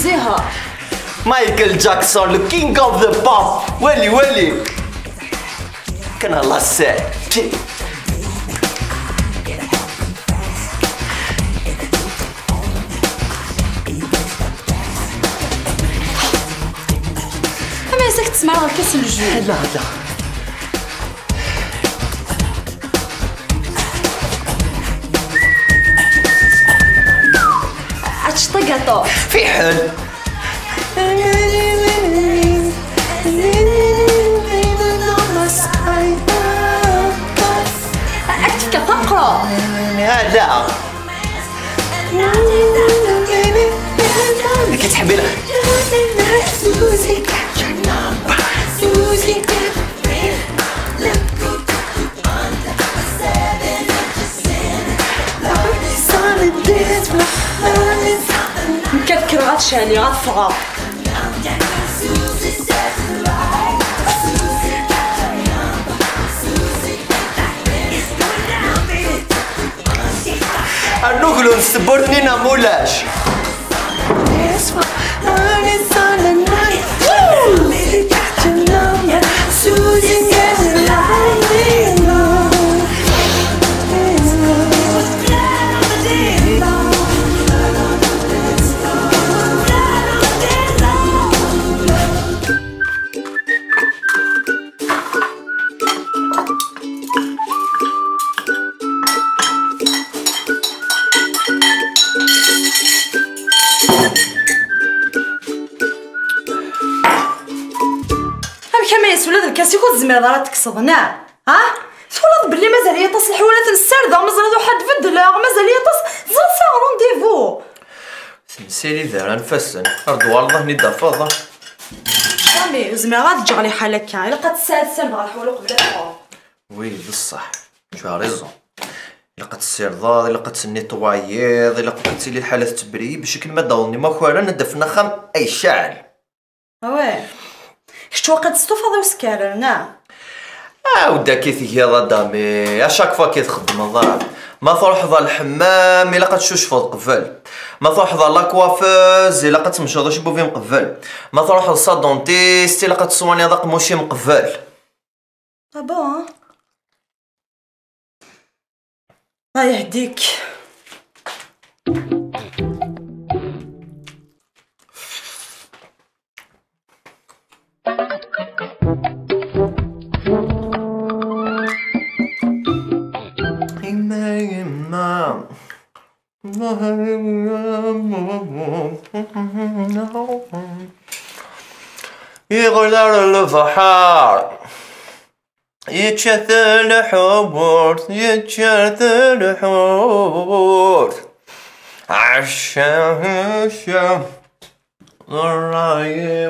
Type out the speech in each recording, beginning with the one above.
الزهر. مايكل جاكسون لو كينج اوف ذا بوب. ولي كان الله الساعد. اما يساك تسمع راه الكاس الجو. لا اشطقطو في حل. اكتب كتقرا. لا اللي كتحبي لها مكركر غتشالي غتفغى. نقولوا نسبورتنينا مولاش. ولاد الكاس يكون زمير راه تكسضنا. ها تولد بلي مازال هي تصلح ولا تنسرد مازال واحد بدلا مازال هي زال ساعه رونديفو. سيري ذا نفسن ارض والله ندى فضه. سامي زمير غتجي على حالك الا قد ساد غا الحوالو قبل الحوار. وي بصح جو ريزون. الا قد السير ضاد الا قد تسني طوايض الا قد تسيلي الحالة تبري بشكل ما داولني ما خويا ندفنا خم اي شعل. واه شتو قد استفاض وسكارنا. ودا كيف هي دامي اشاك فوا كيتخدم الضرب ما تروح ذا الحمام الا قد تشوش قبل ما تروح ذا لاكوافوز الا قد تمشي شي بوفي مقبل ما تروح للصادونتيست الا قد تصواني هذا قموشي مقبل. بون الله يهديك. يغدر البحر يتشث الحبور يتشث الحور عشان وراي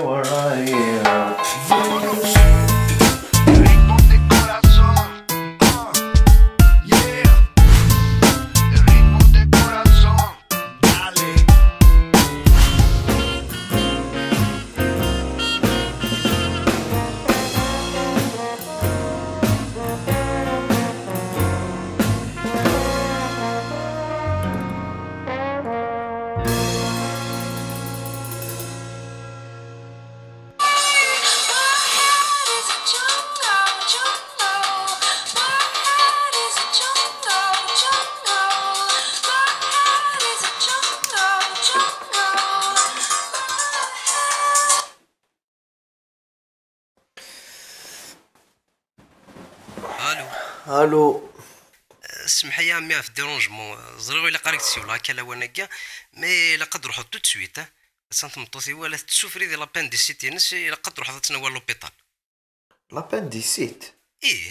الو. اسمح يا عمي في الديرونجمون زريو الا قاريك تسيو لا كلا وناكا مي لا قد روحو تو سويت سانت مطوثي ولا تسوفري دي لابانديسيت نس الا قد روح تناول لوبيطال. لابانديسيت ايه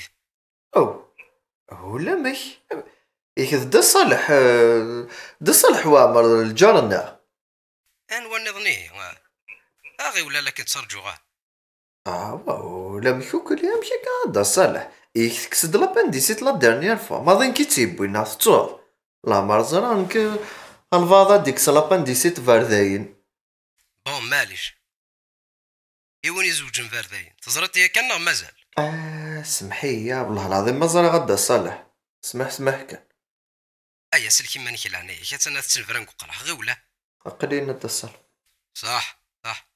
او لا ماشي ياك دا صالح وامر الجارنا ان ونظنيه اغي ولا لكن تسرجو ولا مشوك اللي يمشي كاع صالح يكسد لابانديسيت لا ديرنيير فوا ما ظن كي تيبوينا تطور لا مرزرانك الفاضا ديك لابانديسيت فارداين. بون ماليش ايوان يزوج فارداين تزرت هي كنا مازال. سمحي يا والله العظيم مازال غدا صالح سمح كان ايا سلكي مانيك العناية كاتنا تسنفرانك وقرح غير ولا قليل نتصل صح صح.